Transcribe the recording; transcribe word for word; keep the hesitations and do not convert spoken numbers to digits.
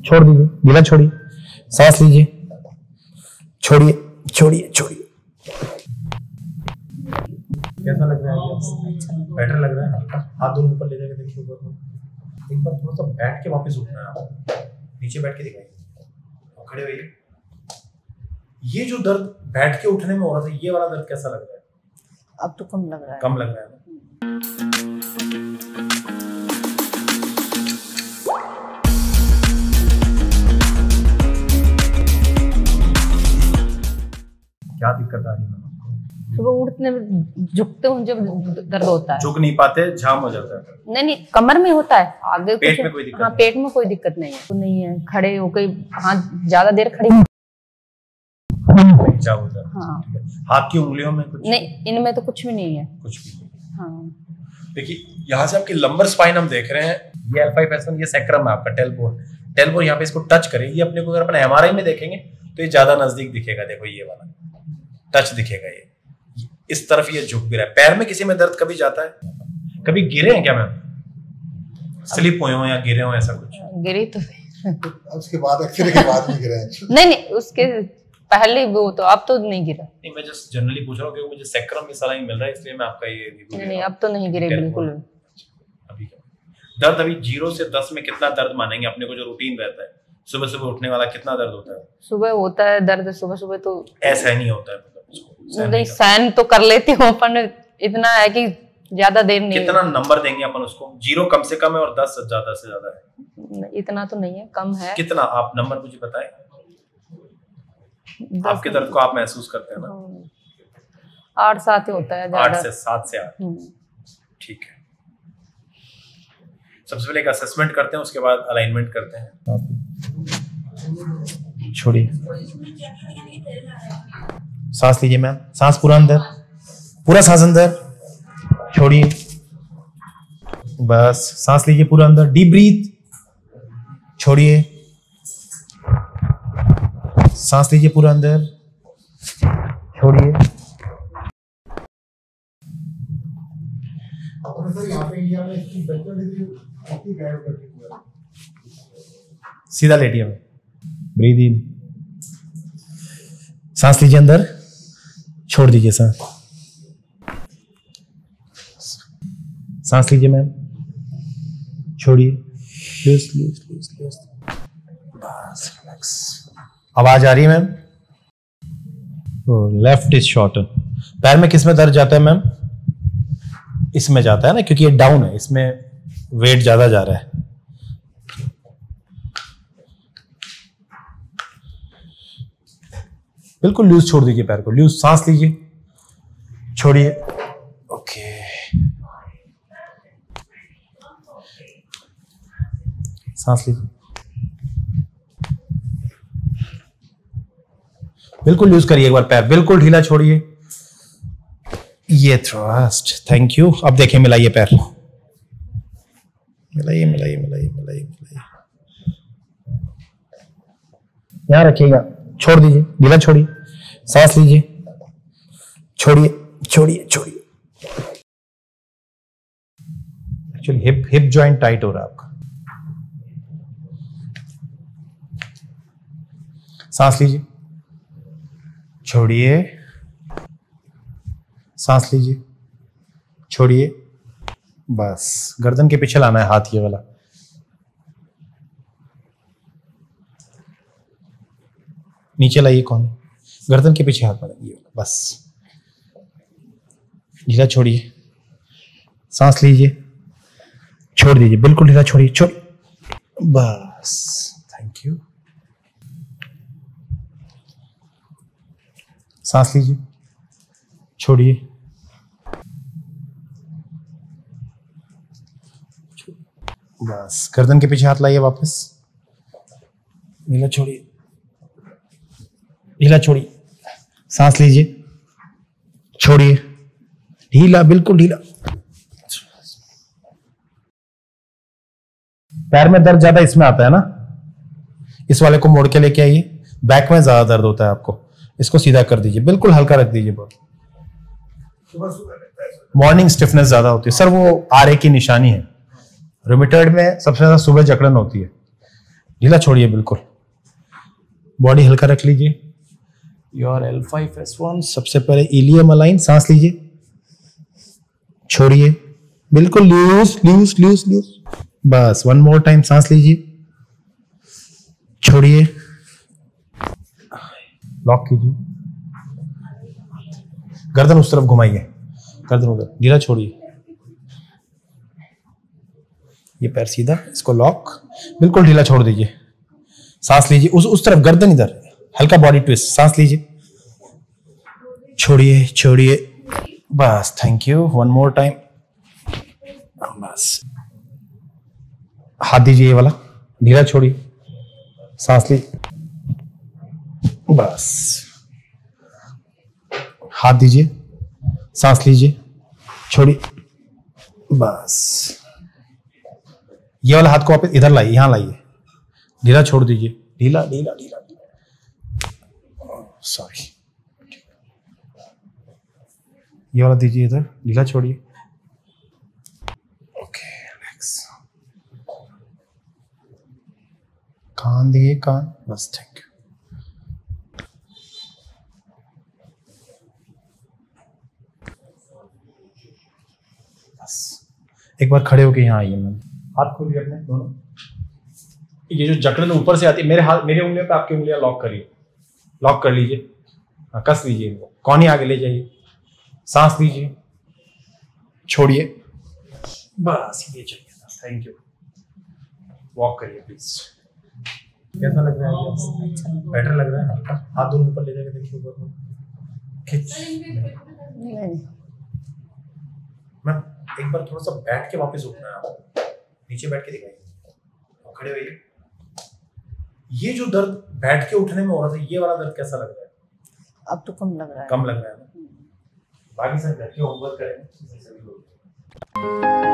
छोड़ दीजिए, ढीला छोड़िए, सांस लीजिए, छोड़िए छोड़िए छोड़िए। कैसा लग रहा है? बेटर लग रहा है? हल्का हाथ दोनों ऊपर ले जाके देखिए ऊपर को। एक बार थोड़ा सा बैठ के वापस उठना है आपको, नीचे बैठ के दिखाइए, खड़े होइए। ये जो दर्द बैठ के उठने में हो रहा था, ये वाला दर्द कैसा लग रहा है? अब तो कम लग रहा है। कम लग रहा है। क्या दिक्कत आ रही है? सुबह उठने में झुकते हूँ जब दर्द होता है। झुक नहीं पाते, जाम हो जाता है। नहीं नहीं, कमर में होता है, आगे पेट कुछ में कोई दिक्कत? हाँ, पेट में कोई दिक्कत नहीं है। तो नहीं है, खड़े हो गई, हाँ ज्यादा देर खड़ी क्या होता है? हाँ। हाथ की उंगलियों में कुछ नहीं, इनमें तो कुछ भी नहीं है। कुछ भी नहीं। हाँ। देखिए यहाँ से आपकी लंबर स्पाइन हम देख रहे हैं, ये एल फाइव एस वन, ये सैक्रम है आपका, टेलबोन। टेलबोन यहाँ पे इसको टच करें, ये अपने को अगर अपन एमआरआई में देखेंगे तो ये ज्यादा नजदीक दिखेगा। देखो ये वाला टच दिखेगा, ये इस तरफ ये झुक भी रहा है। पैर में किसी में दर्द कभी जाता है? कभी गिरे हैं क्या मैम? स्लिप हुए हो या गिरे हो ऐसा कुछ? गिरी तो उसके बाद एक्सरे के बाद नहीं गिरा है। नहीं नहीं, उसके पहले वो तो, अब तो नहीं गिरा। नहीं, मैं जस्ट जनरली पूछ रहा हूँ क्योंकि मुझे सैक्रम में सलाह मिल रहा है, इसलिए मैं आपका ये रिव्यू नहीं नहीं, अब तो नहीं गिरे बिल्कुल। अभी क्या दर्द? अभी जीरो से दस में कितना दर्द मानेंगे अपने को? जो रूटीन रहता है सुबह सुबह उठने वाला, कितना दर्द होता है? सुबह होता है दर्द, सुबह सुबह तो ऐसा नहीं होता है, मतलब नहीं, सहन तो कर लेती हूँ अपन, इतना है कि ज्यादा देर नहीं। कितना नंबर देंगे अपन उसको? जीरो कम से कम है और दस ज्यादा से ज्यादा है। इतना तो नहीं है, कम है। कितना? आप नंबर मुझे बताएं। आपके दर्द को आप महसूस करते हैं ना? आठ सात ही होता है, आठ से सात से आठ। ठीक है, सबसे पहले एक असेसमेंट करते हैं, उसके बाद अलाइनमेंट करते हैं। छोड़िए, सांस लीजिए मैम, सांस पूरा अंदर, पूरा सांस अंदर, छोड़िए, बस सांस लीजिए पूरा अंदर, डीप ब्रीथ, छोड़िए, सांस लीजिए पूरा अंदर, छोड़िए। सीधा लेटिए, ब्रीथ इन, सांस लीजिए अंदर, छोड़ दीजिए सांस, सांस लीजिए मैम, छोड़िए, लूज लूज लूज लूज, बस रिलैक्स। आवाज आ रही है मैम? Left is shorter. पैर में किस में दर्द जाता है मैम? इसमें जाता है ना, क्योंकि ये डाउन है, इसमें वेट ज्यादा जा रहा है। बिल्कुल लूज छोड़ दीजिए पैर को, लूज, सांस लीजिए, छोड़िए, ओके, सांस लीजिए, बिल्कुल लूज करिए एक बार पैर, बिल्कुल ढीला छोड़िए, ये थ्रस्ट, थैंक यू। अब देखें, मिलाइए पैर, मिलाइए मिलाइए मिलाइए मिलाइए मिलाइए, यहां रखिएगा, छोड़ दीजिए, ढीला छोड़िए, सांस लीजिए, छोड़िए छोड़िए छोड़िए। Actually hip hip joint tight हो रहा है आपका। सांस लीजिए, छोड़िए, सांस लीजिए, छोड़िए, बस गर्दन के पीछे लाना है हाथ, ये वाला, नीचे लाइए, कौन गर्दन के पीछे हाथ मारेंगे, ये वाला, बस ढीला छोड़िए, सांस लीजिए, छोड़ दीजिए, बिल्कुल ढीला छोड़िए, छोड़, बस, थैंक यू। सांस लीजिए, छोड़िए, बस गर्दन के पीछे हाथ लाइए वापस, ढीला छोड़िए, ढीला छोड़िए, सांस लीजिए, छोड़िए, ढीला, बिल्कुल ढीला। पैर में दर्द ज्यादा इसमें आता है ना, इस वाले को मोड़ के लेके आइए, बैक में ज्यादा दर्द होता है आपको, इसको सीधा कर दीजिए, बिल्कुल हल्का रख दीजिए। बहुत मॉर्निंग स्टिफनेस ज्यादा होती है सर, वो आर ए की निशानी है। रूमेटॉइड में सबसे ज्यादा सुबह जकड़न होती है, ढीला छोड़िए बिल्कुल, बॉडी हल्का रख लीजिए। Your L five S one, सबसे पहले इलियम अलाइन, सांस लीजिए, छोड़िए बिल्कुल, लूज लूज लूज लूज, बस वन मोर टाइम, सांस लीजिए, छोड़िए, लॉक कीजिए, गर्दन उस तरफ घुमाइए, गर्दन उधर, ढीला छोड़िए, ये पैर सीधा, इसको लॉक, बिल्कुल ढीला छोड़ दीजिए, सांस लीजिए, उस उस तरफ, गर्दन इधर, हल्का बॉडी ट्विस्ट, सांस लीजिए, छोड़िए छोड़िए, बस, thank you, one more time, बस, हाथ दीजिए, ये वाला ढीला छोड़िए, सांस लीजिए, बस, हाथ दीजिए, सांस लीजिए, छोड़िए, बस, ये वाला हाथ को वापस इधर लाइए, यहां लाइए, ढीला छोड़ दीजिए, ढीला ढीला ढीला, सॉरी, ये वाला दीजिए इधर, ढीला छोड़िए, ओके, रिलैक्स, कान दिए, कान, बस, थैंक यू। बस एक बार खड़े होके यहाँ आइए, मैम, हाथ खोलिए अपने दोनों, ये जो जकड़न ऊपर से आती है, मेरे हाथ, मेरे उंगलियों पे आपकी उंगलियां लॉक करिए, लॉक कर लीजिए, हाँ, कस लीजिए इनको, कौनी आगे ले जाइए, सांस लीजिए, छोड़िए, बस ये चाहिए था, थैंक यू। वॉक करिए प्लीज। कैसा लग रहा है? अच्छा, बेटर लग रहा है हल्का। हाथ दोनों ऊपर ले जाके देखिए, ऊपर खिंच। मैम एक बार थोड़ा सा बैठ के वापस उठना है आपको, नीचे बैठ के दिखाइए, खड़े होइए। ये जो दर्द बैठ के उठने में हो रहा था, ये वाला दर्द कैसा लग रहा है? अब तो कम लग रहा है। कम लग रहा है ना? बाकी सब घर के होमवर्क करेंगे।